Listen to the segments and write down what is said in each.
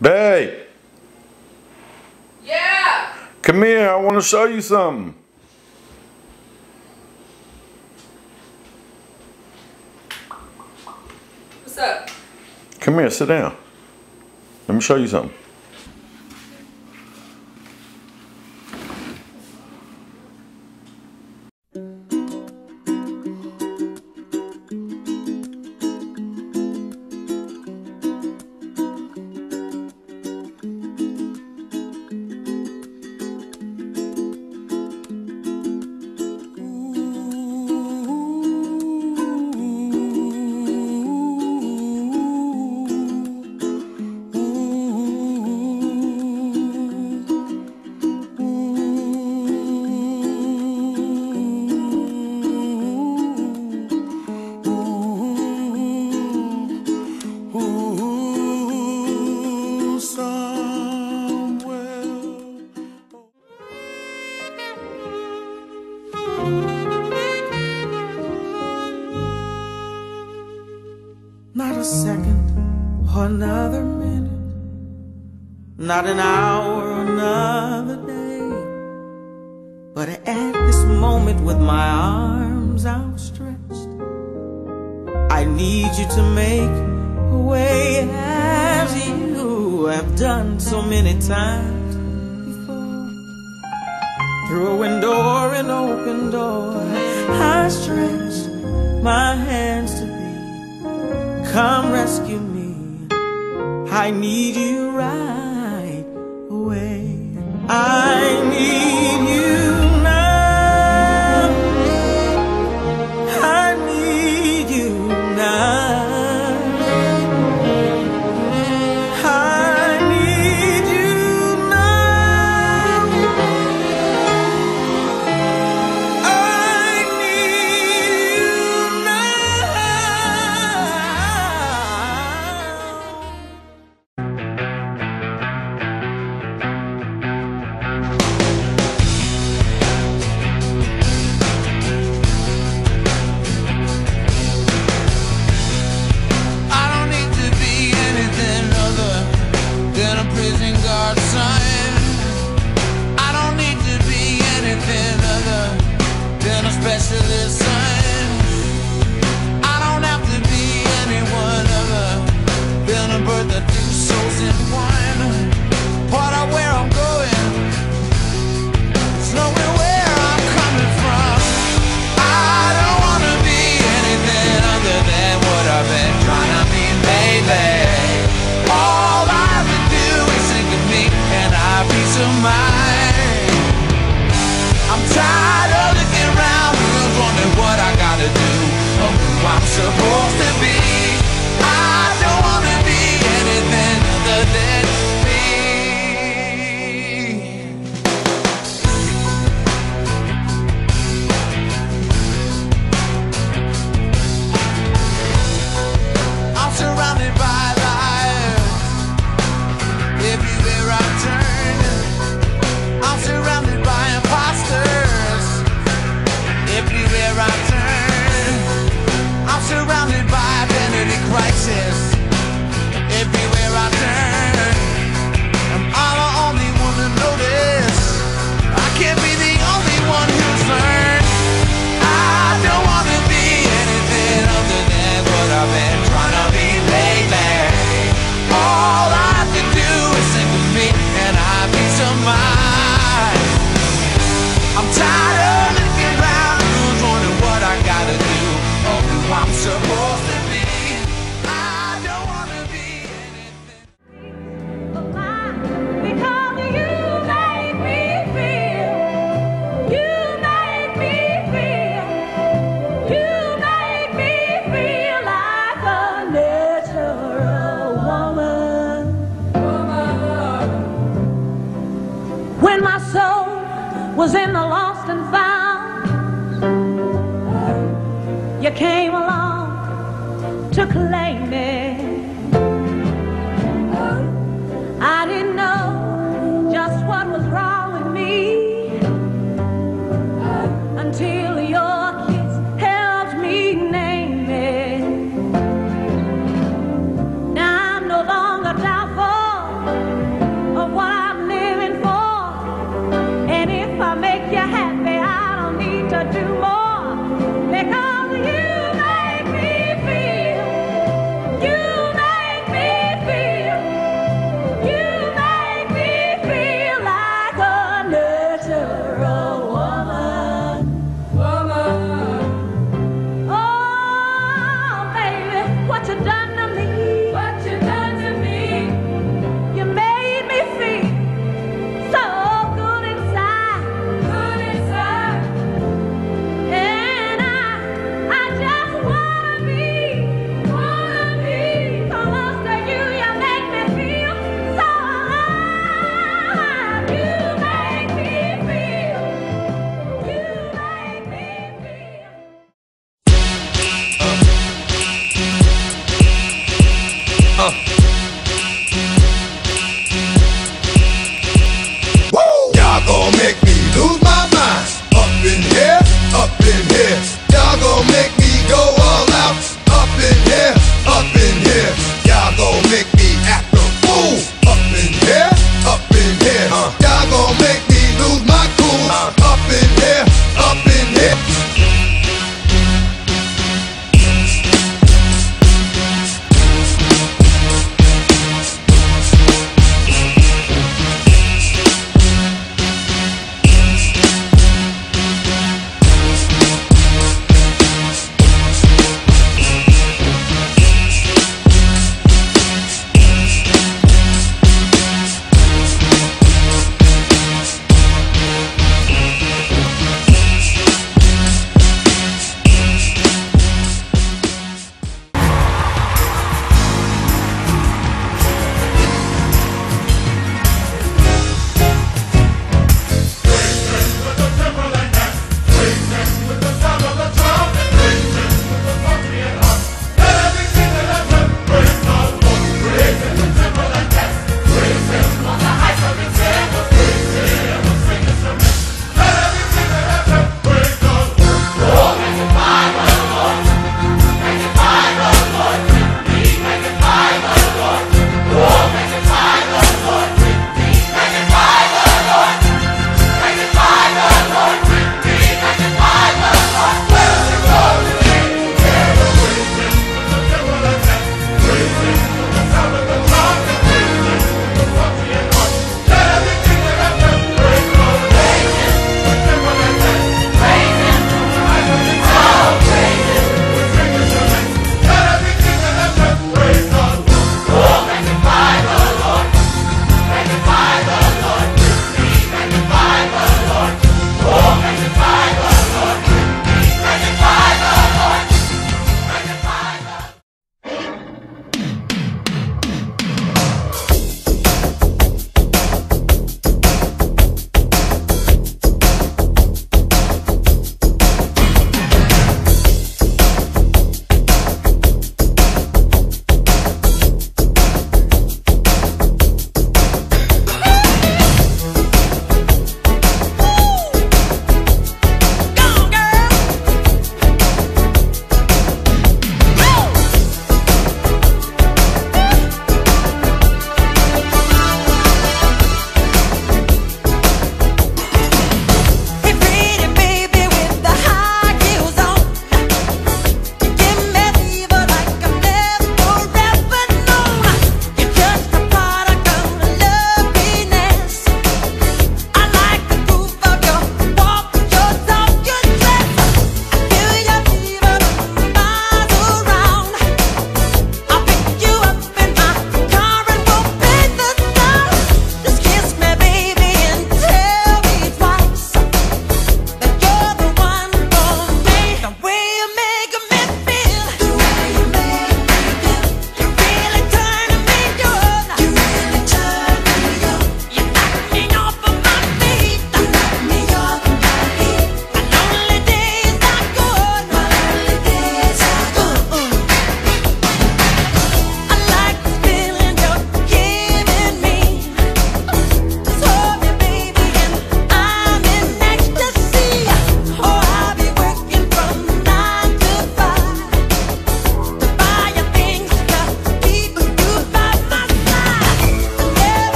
Babe! Yeah! Come here, I want to show you something. What's up? Come here, sit down. Let me show you something. Not a second or another minute, not an hour or another day, but at this moment with my arms outstretched, I need you to make a way as you have done so many times before. Through a window or an open door, I stretch my hands to come rescue me. I need you right away. I need you now. I need you now. I need you now. I need you supposed to be. I don't wanna be anything other than me. I'm surrounded by liars everywhere I turn. I'm surrounded by imposters everywhere I turn. I'm surrounded by identity crisis everywhere I turn. I'm the only one to notice. I can't be the only one who's learned. I don't want to be anything other than what I've been trying to be lately. All I can do is sing with me and have peace of mind. I'm tired of looking around who's wondering what I gotta do. I'm supposed to be. I don't want to be anything. Because you make me feel. You make me feel. You make me feel like a natural woman. When my soul was in the lost and found, you came along to claim me. I didn't know just what was wrong with me until your kiss helped me name it. Now I'm no longer doubtful.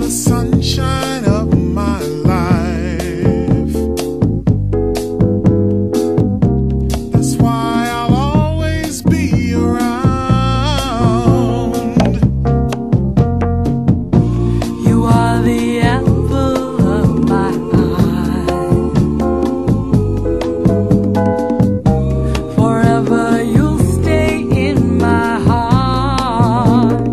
the sunshine of my life. That's why I'll always be around. You are the apple of my eye. Forever you'll stay in my heart.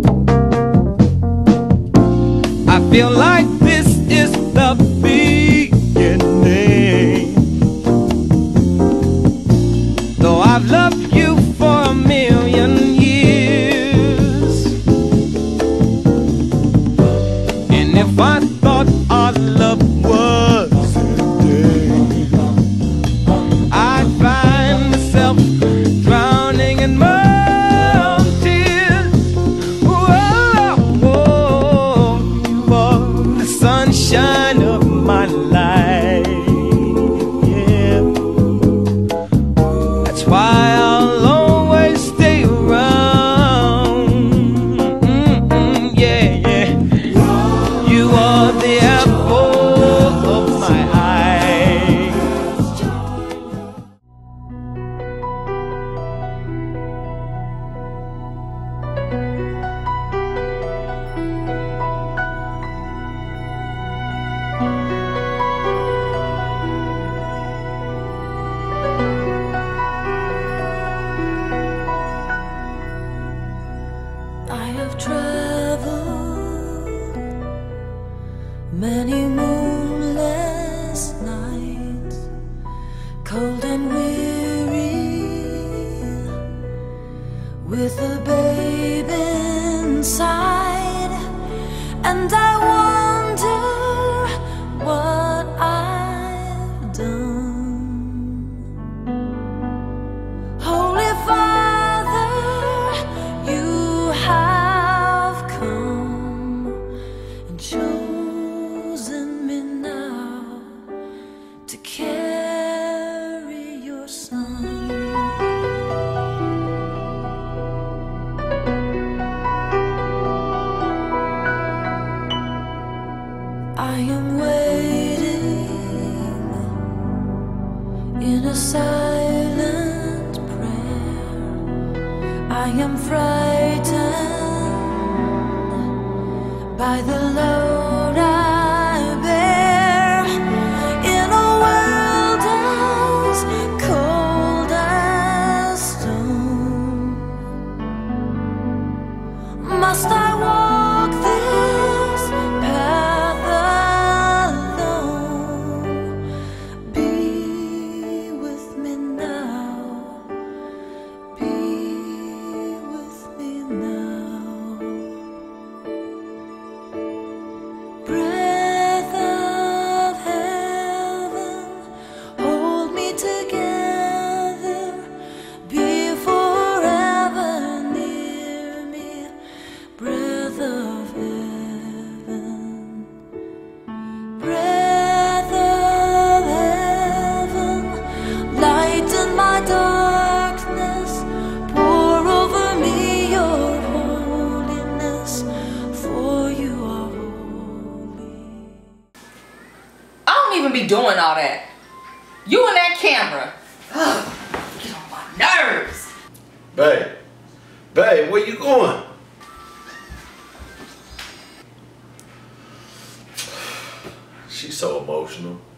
I feel like this is the beginning. Though I've loved you for a million years, and if I thought our love was ending, I'd find myself drowning in my own tears. Whoa, whoa, you are the sunshine of my life. Yeah, that's why I'll always stay around. Yeah, yeah. You are the apple of my eye. I have traveled many moonless nights, cold and weary, with a babe inside, and I wonder what I've done. Holy Father, you have come and chosen me now to carry your son. I am waiting in a silent prayer. I am frightened by the load I bear in a world as cold as stone. Must I walk this path alone? Be with me now. Be with me now. Breath of heaven, hold me together. Be forever near me. Breath of heaven. Breath of heaven, lighten my darkness. Pour over me your holiness, for you are holy. I don't even be doing all that. You and that camera. Ugh, get on my nerves. Babe, babe, where you going? She's so emotional.